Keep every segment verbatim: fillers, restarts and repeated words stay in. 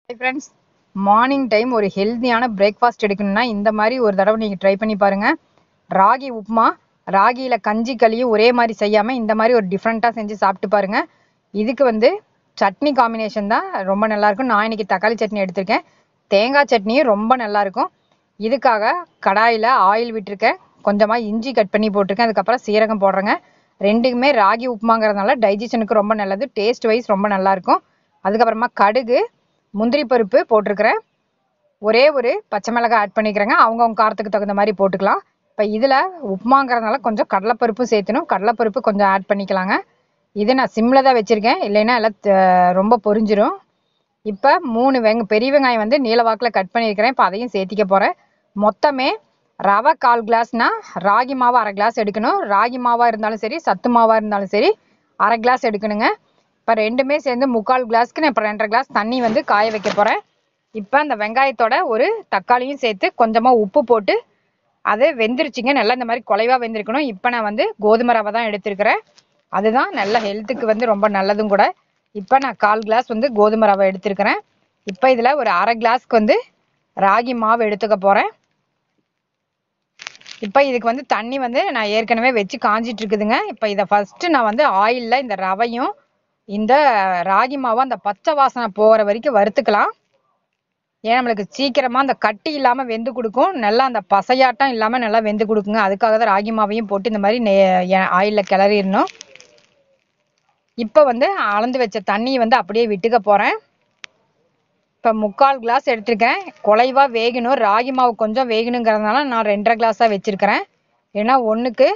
Hi friends, morning time ஒரு ஹெல்தியான breakfast எடுக்கணும்னா இந்த மாதிரி ஒரு தடவை நீங்கள் ட்ரை பண்ணி பாருங்கள். ராகி உப்புமா, ராகியில் கஞ்சி களியும் ஒரே மாதிரி செய்யாமல் இந்த மாதிரி ஒரு டிஃப்ரெண்ட்டாக செஞ்சு சாப்பிட்டு பாருங்கள். இதுக்கு வந்து சட்னி காம்பினேஷன் தான் ரொம்ப நல்லாயிருக்கும். நான் இன்னைக்கு தக்காளி சட்னி எடுத்திருக்கேன். தேங்காய் சட்னியும் ரொம்ப நல்லாயிருக்கும். இதுக்காக கடாயில் ஆயில் விட்டுருக்கேன், கொஞ்சமாக இஞ்சி கட் பண்ணி போட்டிருக்கேன், அதுக்கப்புறம் சீரகம் போடுறேங்க. ரெண்டுக்குமே ராகி உப்புமாங்கிறதுனால டைஜஷனுக்கு ரொம்ப நல்லது, டேஸ்ட் வைஸ் ரொம்ப நல்லாயிருக்கும். அதுக்கப்புறமா கடுகு, முந்திரி பருப்பு போட்டிருக்கிறேன். ஒரே ஒரு பச்சை மிளகாய் ஆட் பண்ணிக்கிறேங்க, அவங்கவுங்க காரத்துக்கு தகுந்த மாதிரி போட்டுக்கலாம். இப்போ இதில் உப்புமாங்கிறதுனால கொஞ்சம் கடலைப்பருப்பும் சேர்த்தணும், கடலைப்பருப்பு கொஞ்சம் ஆட் பண்ணிக்கலாங்க. இது நான் சிம்மில் தான் வச்சுருக்கேன், இல்லைன்னா எல்லாம் ரொம்ப பொரிஞ்சிரும். இப்போ மூணு வெங்க பெரிய வெங்காயம் வந்து நீல வாக்கில் கட் பண்ணியிருக்கிறேன், இப்போ அதையும் சேர்த்திக்க போகிறேன். மொத்தமே ரவை கால் கிளாஸ்னால் ராகி மாவு அரை கிளாஸ் எடுக்கணும். ராகி மாவாக இருந்தாலும் சரி, சத்து மாவாக இருந்தாலும் சரி அரை கிளாஸ் எடுக்கணுங்க. இப்போ ரெண்டுமே சேர்ந்து முக்கால் கிளாஸ்க்கு நான் இப்போ ரெண்டரை கிளாஸ் தண்ணி வந்து காய வைக்க போகிறேன். இப்போ அந்த வெங்காயத்தோட ஒரு தக்காளியும் சேர்த்து கொஞ்சமாக உப்பு போட்டு அது வெந்துருச்சுங்க. நல்லா இந்த மாதிரி குலைவாக வெந்திருக்கணும். இப்போ நான் வந்து கோதுமை ரவை தான் எடுத்துருக்கிறேன், அதுதான் நல்ல ஹெல்த்துக்கு வந்து ரொம்ப நல்லதும் கூட. இப்போ நான் கால் கிளாஸ் வந்து கோதுமை ரவை எடுத்துருக்கிறேன். இப்போ இதில் ஒரு அரை கிளாஸ்க்கு வந்து ராகி மாவு எடுத்துக்க போகிறேன். இப்போ இதுக்கு வந்து தண்ணி வந்து நான் ஏற்கனவே வச்சு காஞ்சிட்டு இருக்குதுங்க. இப்போ இதை ஃபஸ்ட்டு நான் வந்து ஆயிலில் இந்த ரவையும் இந்த ராகி மாவும் அந்த பச்சை வாசனை போகிற வரைக்கும் வறுத்துக்கலாம். ஏன்னா நம்மளுக்கு சீக்கிரமாக அந்த கட்டி இல்லாமல் வெந்து கொடுக்கும், நல்லா அந்த பசையாட்டம் இல்லாமல் நல்லா வெந்து கொடுக்குங்க. அதுக்காக தான் ராகி மாவையும் போட்டு இந்த மாதிரி நெ ஆயிலில் கிளறிடணும். இப்போ வந்து அளந்து வச்ச தண்ணியை வந்து அப்படியே விட்டுக்க போகிறேன். இப்போ முக்கால் கிளாஸ் எடுத்துருக்கேன், குலைவாக வேகணும். ராகி மாவு கொஞ்சம் வேகணுங்கிறதுனால நான் ரெண்டரை கிளாஸாக வச்சுருக்கிறேன். ஏன்னா ஒன்றுக்கு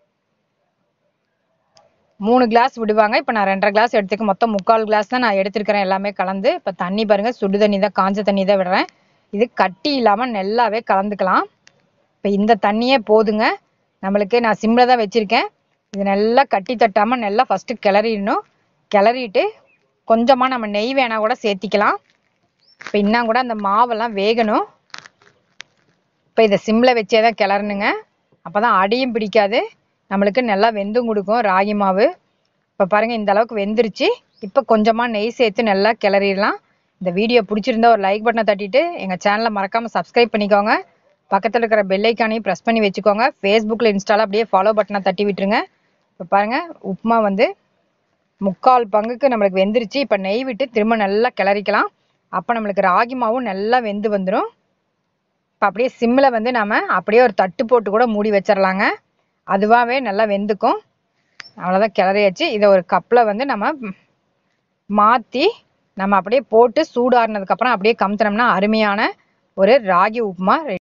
மூணு கிளாஸ் விடுவாங்க. இப்போ நான் ரெண்டரை கிளாஸ் எடுத்துக்க, மொத்தம் முக்கால் கிளாஸ் தான் நான் எடுத்துருக்கிறேன் எல்லாமே கலந்து. இப்போ தண்ணி பாருங்கள், சுடு தண்ணி தான், காஞ்ச தண்ணி தான் விடுறேன். இது கட்டி இல்லாமல் நல்லாவே கலந்துக்கலாம். இப்போ இந்த தண்ணியே போதுங்க நம்மளுக்கு. நான் சிம்மில் தான் வச்சுருக்கேன். இது நல்லா கட்டி தட்டாமல் நல்லா ஃபஸ்ட்டு கிளறிடணும். கிளறிட்டு கொஞ்சமாக நம்ம நெய் வேணால் கூட சேர்த்திக்கலாம். இப்போ இன்னும் கூட அந்த மாவெல்லாம் வேகணும். இப்போ இதை சிம்மில் வச்சே தான் கிளறணுங்க, அப்போ தான் அடியும் பிடிக்காது, நம்மளுக்கு நல்லா வெந்தும் கொடுக்கும் ராகி மாவு. இப்போ பாருங்கள் இந்த அளவுக்கு வெந்துருச்சு. இப்போ கொஞ்சமாக நெய் சேர்த்து நல்லா கிளறிடலாம். இந்த வீடியோ பிடிச்சிருந்தா ஒரு லைக் பட்டனை தட்டிட்டு எங்கள் சேனலை மறக்காமல் சப்ஸ்கிரைப் பண்ணிக்கோங்க. பக்கத்தில் இருக்கிற பெல் ஐக்கானையும் ப்ரெஸ் பண்ணி வச்சுக்கோங்க. ஃபேஸ்புக்கில் இன்ஸ்டாவில் அப்படியே ஃபாலோ பட்டனை தட்டி விட்டுருங்க. இப்போ பாருங்கள் உப்புமா வந்து முக்கால் பங்குக்கு நம்மளுக்கு வெந்துருச்சு. இப்போ நெய் விட்டு திரும்ப நல்லா கிளறிக்கலாம். அப்போ நம்மளுக்கு ராகி மாவும் நல்லா வெந்து வந்துடும். இப்போ அப்படியே சிம்மில் வந்து நம்ம அப்படியே ஒரு தட்டு போட்டு கூட மூடி வச்சிடலாங்க, அதுவாகவே நல்லா வெந்துக்கும். அவ்வளோதான், கிளறியாச்சு. இதை ஒரு கப்பில் வந்து நம்ம மாற்றி நம்ம அப்படியே போட்டு சூடாறினதுக்கப்புறம் அப்படியே கமுத்தினோம்னா அருமையான ஒரு ராகி உப்புமா